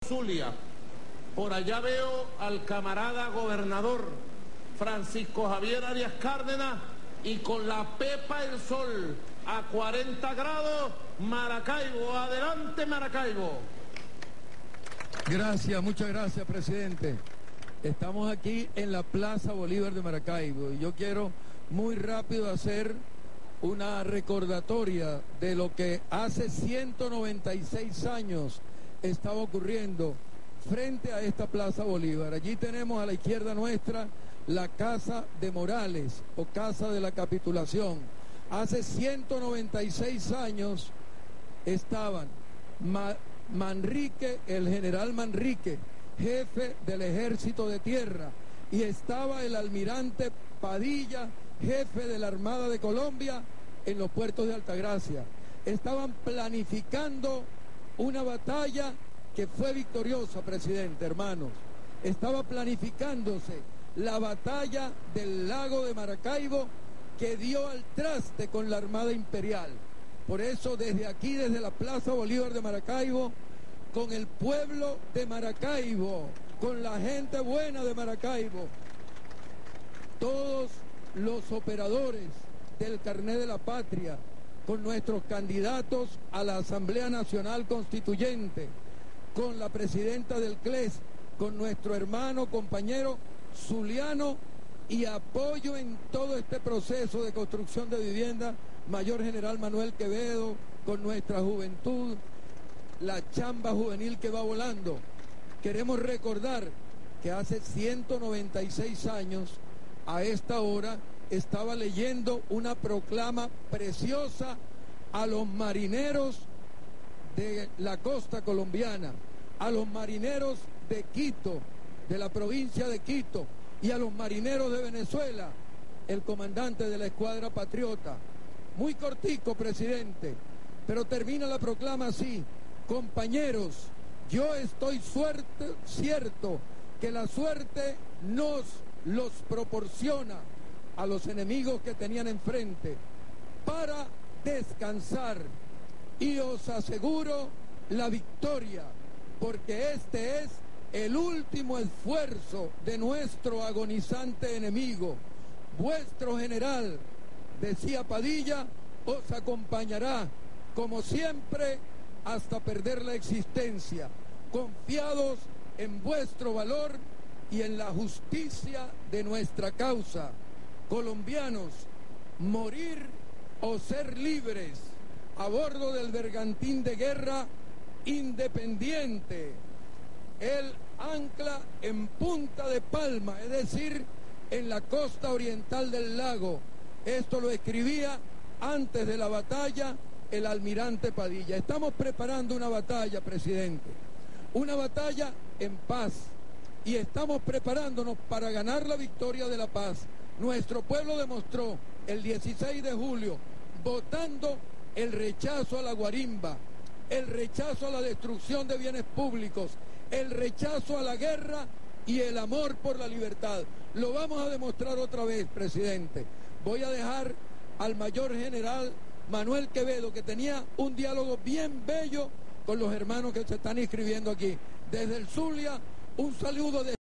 Zulia. Por allá veo al camarada gobernador Francisco Javier Arias Cárdenas y con la pepa el sol a 40 grados, Maracaibo. Adelante, Maracaibo. Gracias, muchas gracias, presidente. Estamos aquí en la Plaza Bolívar de Maracaibo y yo quiero muy rápido hacer una recordatoria de lo que hace 196 años estaba ocurriendo frente a esta Plaza Bolívar. Allí tenemos a la izquierda nuestra la Casa de Morales o Casa de la Capitulación. Hace 196 años estaban Manrique, el general Manrique, jefe del Ejército de Tierra, y estaba el almirante Padilla, jefe de la Armada de Colombia, en los puertos de Altagracia. Estaban planificando una batalla que fue victoriosa, presidente, hermanos. Estaba planificándose la batalla del lago de Maracaibo, que dio al traste con la Armada Imperial. Por eso, desde aquí, desde la Plaza Bolívar de Maracaibo, con el pueblo de Maracaibo, con la gente buena de Maracaibo, todos los operadores del Carnet de la Patria, con nuestros candidatos a la Asamblea Nacional Constituyente, con la presidenta del CLES, con nuestro hermano, compañero zuliano, y apoyo en todo este proceso de construcción de vivienda, Mayor General Manuel Quevedo, con nuestra juventud, la chamba juvenil que va volando. Queremos recordar que hace 196 años, a esta hora, estaba leyendo una proclama preciosa a los marineros de la costa colombiana, a los marineros de Quito, de la provincia de Quito, y a los marineros de Venezuela, el comandante de la Escuadra Patriota. Muy cortico, presidente, pero termina la proclama así: compañeros, yo estoy cierto que la suerte nos los proporciona a los enemigos que tenían enfrente para descansar, y os aseguro la victoria, porque este es el último esfuerzo de nuestro agonizante enemigo. Vuestro general, decía Padilla, os acompañará, como siempre, hasta perder la existencia, confiados en vuestro valor y en la justicia de nuestra causa. Colombianos, morir o ser libres a bordo del bergantín de guerra Independiente, el ancla en Punta de Palma, es decir, en la costa oriental del lago. Esto lo escribía antes de la batalla el almirante Padilla. Estamos preparando una batalla, presidente, una batalla en paz, y estamos preparándonos para ganar la victoria de la paz. Nuestro pueblo demostró el 16 de julio, votando el rechazo a la guarimba, el rechazo a la destrucción de bienes públicos, el rechazo a la guerra y el amor por la libertad. Lo vamos a demostrar otra vez, presidente. Voy a dejar al mayor general Manuel Quevedo, que tenía un diálogo bien bello con los hermanos que se están inscribiendo aquí. Desde el Zulia, un saludo de